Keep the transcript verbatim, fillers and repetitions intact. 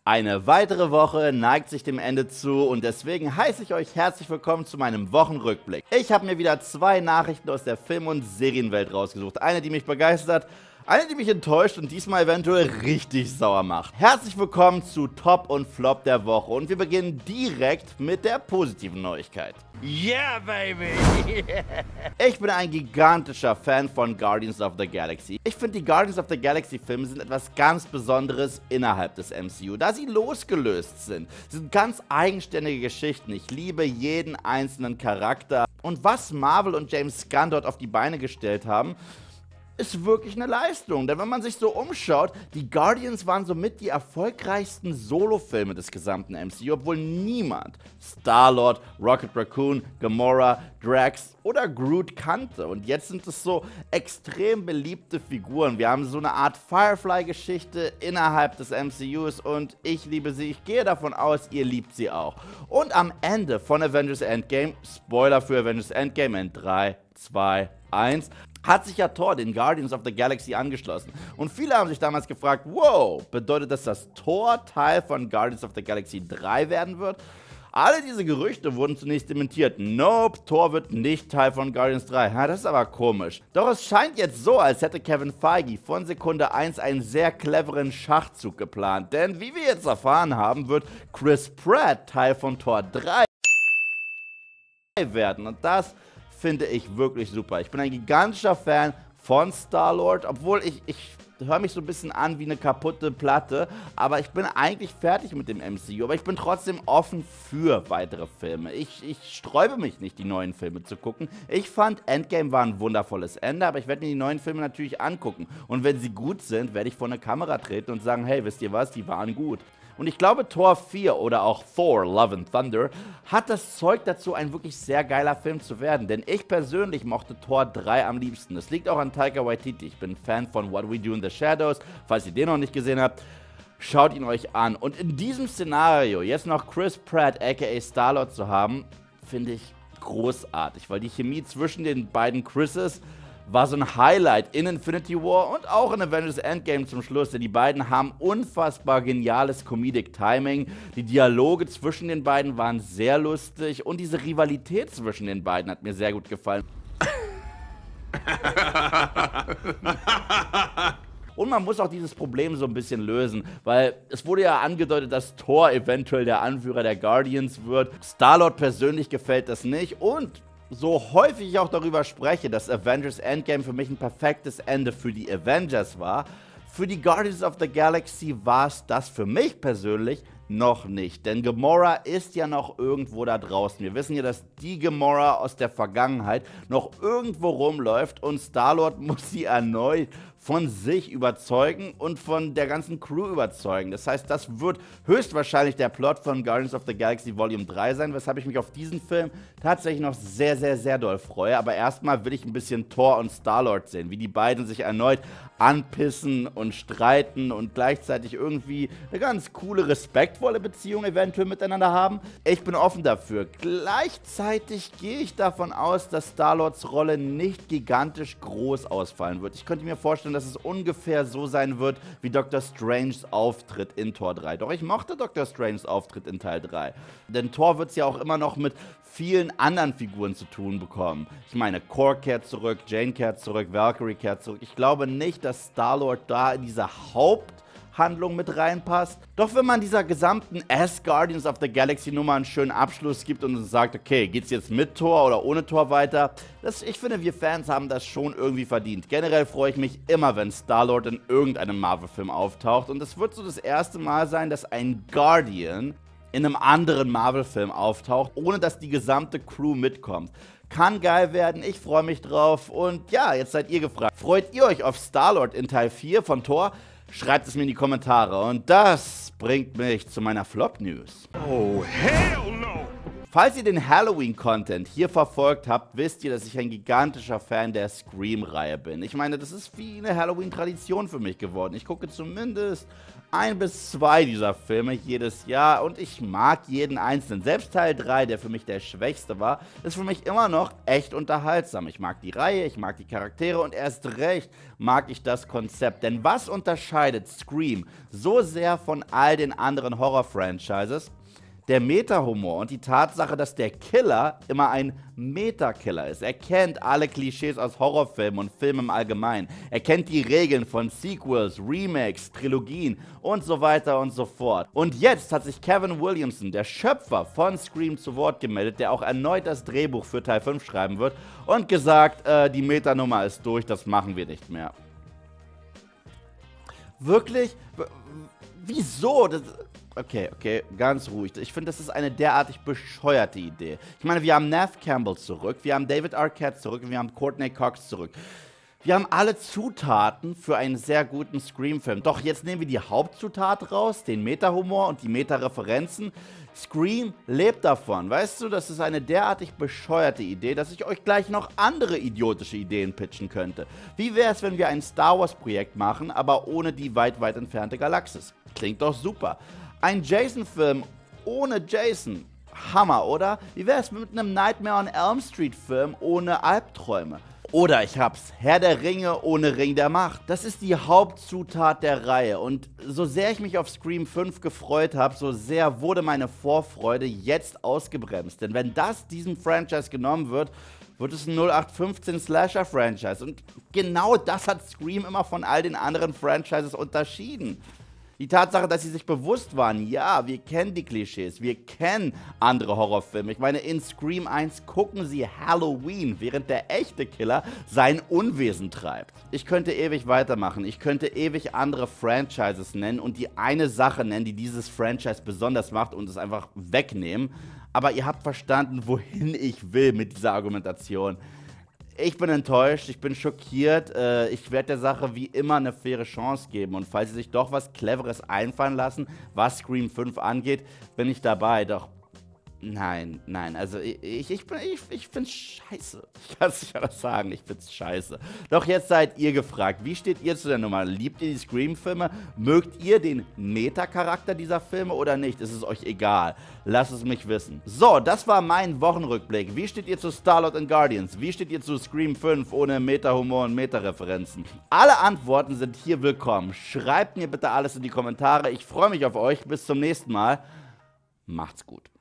Eine weitere Woche neigt sich dem Ende zu und deswegen heiße ich euch herzlich willkommen zu meinem Wochenrückblick. Ich habe mir wieder zwei Nachrichten aus der Film- und Serienwelt rausgesucht. Eine, die mich begeistert, eine, die mich enttäuscht und diesmal eventuell richtig sauer macht. Herzlich willkommen zu Top und Flop der Woche und wir beginnen direkt mit der positiven Neuigkeit. Yeah, baby! Ich bin ein gigantischer Fan von Guardians of the Galaxy. Ich finde, die Guardians of the Galaxy Filme sind etwas ganz Besonderes innerhalb des M C U, da sie losgelöst sind. Sie sind ganz eigenständige Geschichten. Ich liebe jeden einzelnen Charakter. Und was Marvel und James Gunn dort auf die Beine gestellt haben, ist wirklich eine Leistung, denn wenn man sich so umschaut, die Guardians waren somit die erfolgreichsten Solo-Filme des gesamten M C U, obwohl niemand Star-Lord, Rocket Raccoon, Gamora, Drax oder Groot kannte. Und jetzt sind es so extrem beliebte Figuren. Wir haben so eine Art Firefly-Geschichte innerhalb des M C Us und ich liebe sie. Ich gehe davon aus, ihr liebt sie auch. Und am Ende von Avengers Endgame, Spoiler für Avengers Endgame in drei, zwei, eins, hat sich ja Thor den Guardians of the Galaxy angeschlossen. Und viele haben sich damals gefragt, wow, bedeutet das, dass Thor Teil von Guardians of the Galaxy drei werden wird? Alle diese Gerüchte wurden zunächst dementiert. Nope, Thor wird nicht Teil von Guardians drei. Ja, das ist aber komisch. Doch es scheint jetzt so, als hätte Kevin Feige von Sekunde eins einen sehr cleveren Schachzug geplant. Denn wie wir jetzt erfahren haben, wird Chris Pratt Teil von Thor drei werden. Und das finde ich wirklich super. Ich bin ein gigantischer Fan von Star-Lord, obwohl ich, ich höre mich so ein bisschen an wie eine kaputte Platte, aber ich bin eigentlich fertig mit dem M C U, aber ich bin trotzdem offen für weitere Filme. Ich, ich sträube mich nicht, die neuen Filme zu gucken. Ich fand, Endgame war ein wundervolles Ende, aber ich werde mir die neuen Filme natürlich angucken. Und wenn sie gut sind, werde ich vor eine Kamera treten und sagen, hey, wisst ihr was, die waren gut. Und ich glaube, Thor vier oder auch Thor Love and Thunder hat das Zeug dazu, ein wirklich sehr geiler Film zu werden. Denn ich persönlich mochte Thor drei am liebsten. Das liegt auch an Taika Waititi. Ich bin Fan von What We Do in the Shadows. Falls ihr den noch nicht gesehen habt, schaut ihn euch an. Und in diesem Szenario jetzt noch Chris Pratt aka Star-Lord zu haben, finde ich großartig. Weil die Chemie zwischen den beiden Chrises war so ein Highlight in Infinity War und auch in Avengers Endgame zum Schluss, denn die beiden haben unfassbar geniales Comedic Timing. Die Dialoge zwischen den beiden waren sehr lustig und diese Rivalität zwischen den beiden hat mir sehr gut gefallen. Und man muss auch dieses Problem so ein bisschen lösen, weil es wurde ja angedeutet, dass Thor eventuell der Anführer der Guardians wird. Star-Lord persönlich gefällt das nicht und so häufig ich auch darüber spreche, dass Avengers Endgame für mich ein perfektes Ende für die Avengers war, für die Guardians of the Galaxy war es das für mich persönlich noch nicht. Denn Gamora ist ja noch irgendwo da draußen. Wir wissen ja, dass die Gamora aus der Vergangenheit noch irgendwo rumläuft und Star-Lord muss sie erneut von sich überzeugen und von der ganzen Crew überzeugen. Das heißt, das wird höchstwahrscheinlich der Plot von Guardians of the Galaxy Volume drei sein, weshalb ich mich auf diesen Film tatsächlich noch sehr, sehr, sehr doll freue. Aber erstmal will ich ein bisschen Thor und Star-Lord sehen, wie die beiden sich erneut anpissen und streiten und gleichzeitig irgendwie eine ganz coole, respektvolle Beziehung eventuell miteinander haben. Ich bin offen dafür. Gleichzeitig gehe ich davon aus, dass Star-Lords Rolle nicht gigantisch groß ausfallen wird. Ich könnte mir vorstellen, dass es ungefähr so sein wird wie Doctor Stranges Auftritt in Thor drei. Doch ich mochte Doctor Stranges Auftritt in Teil drei. Denn Thor wird es ja auch immer noch mit vielen anderen Figuren zu tun bekommen. Ich meine, Korg kehrt zurück, Jane kehrt zurück, Valkyrie kehrt zurück. Ich glaube nicht, dass Star-Lord da in diese Haupthandlung mit reinpasst. Doch wenn man dieser gesamten As Guardians of the Galaxy Nummer einen schönen Abschluss gibt und sagt, okay, geht's jetzt mit Thor oder ohne Thor weiter? Das, ich finde, wir Fans haben das schon irgendwie verdient. Generell freue ich mich immer, wenn Star-Lord in irgendeinem Marvel-Film auftaucht. Und es wird so das erste Mal sein, dass ein Guardian in einem anderen Marvel-Film auftaucht, ohne dass die gesamte Crew mitkommt. Kann geil werden, ich freue mich drauf und ja, jetzt seid ihr gefragt. Freut ihr euch auf Star-Lord in Teil vier von Thor? Schreibt es mir in die Kommentare und das bringt mich zu meiner Flop-News. Oh, hell no! Falls ihr den Halloween-Content hier verfolgt habt, wisst ihr, dass ich ein gigantischer Fan der Scream-Reihe bin. Ich meine, das ist wie eine Halloween-Tradition für mich geworden. Ich gucke zumindest ein bis zwei dieser Filme jedes Jahr und ich mag jeden einzelnen. Selbst Teil drei, der für mich der schwächste war, ist für mich immer noch echt unterhaltsam. Ich mag die Reihe, ich mag die Charaktere und erst recht mag ich das Konzept. Denn was unterscheidet Scream so sehr von all den anderen Horror-Franchises? Der Meta-Humor und die Tatsache, dass der Killer immer ein Meta-Killer ist. Er kennt alle Klischees aus Horrorfilmen und Filmen im Allgemeinen. Er kennt die Regeln von Sequels, Remakes, Trilogien und so weiter und so fort. Und jetzt hat sich Kevin Williamson, der Schöpfer von Scream, zu Wort gemeldet, der auch erneut das Drehbuch für Teil fünf schreiben wird und gesagt, äh, die Meta-Nummer ist durch, das machen wir nicht mehr. Wirklich? W- Wieso? Das Okay, okay, ganz ruhig. Ich finde, das ist eine derartig bescheuerte Idee. Ich meine, wir haben Neve Campbell zurück, wir haben David Arquette zurück und wir haben Courtney Cox zurück. Wir haben alle Zutaten für einen sehr guten Scream-Film. Doch jetzt nehmen wir die Hauptzutat raus, den Meta-Humor und die Meta-Referenzen. Scream lebt davon. Weißt du, das ist eine derartig bescheuerte Idee, dass ich euch gleich noch andere idiotische Ideen pitchen könnte. Wie wäre es, wenn wir ein Star Wars-Projekt machen, aber ohne die weit, weit entfernte Galaxis? Klingt doch super. Ein Jason-Film ohne Jason. Hammer, oder? Wie wäre es mit einem Nightmare on Elm Street-Film ohne Albträume? Oder ich hab's, Herr der Ringe ohne Ring der Macht. Das ist die Hauptzutat der Reihe. Und so sehr ich mich auf Scream fünf gefreut habe, so sehr wurde meine Vorfreude jetzt ausgebremst. Denn wenn das diesem Franchise genommen wird, wird es ein null acht fünfzehn Slasher-Franchise. Und genau das hat Scream immer von all den anderen Franchises unterschieden. Die Tatsache, dass sie sich bewusst waren, ja, wir kennen die Klischees, wir kennen andere Horrorfilme. Ich meine, in Scream eins gucken sie Halloween, während der echte Killer sein Unwesen treibt. Ich könnte ewig weitermachen, ich könnte ewig andere Franchises nennen und die eine Sache nennen, die dieses Franchise besonders macht und es einfach wegnehmen. Aber ihr habt verstanden, wohin ich will mit dieser Argumentation. Ich bin enttäuscht, ich bin schockiert, äh, ich werde der Sache wie immer eine faire Chance geben und falls sie sich doch was Cleveres einfallen lassen, was Scream fünf angeht, bin ich dabei, doch nein, nein, also ich, ich, bin, ich, ich find's scheiße, ich kann es nicht anders sagen, ich find's scheiße. Doch jetzt seid ihr gefragt, wie steht ihr zu der Nummer? Liebt ihr die Scream-Filme? Mögt ihr den Meta-Charakter dieser Filme oder nicht? Ist es euch egal? Lasst es mich wissen. So, das war mein Wochenrückblick. Wie steht ihr zu Star-Lord and Guardians? Wie steht ihr zu Scream fünf ohne Meta-Humor und Meta-Referenzen? Alle Antworten sind hier willkommen. Schreibt mir bitte alles in die Kommentare. Ich freue mich auf euch. Bis zum nächsten Mal. Macht's gut.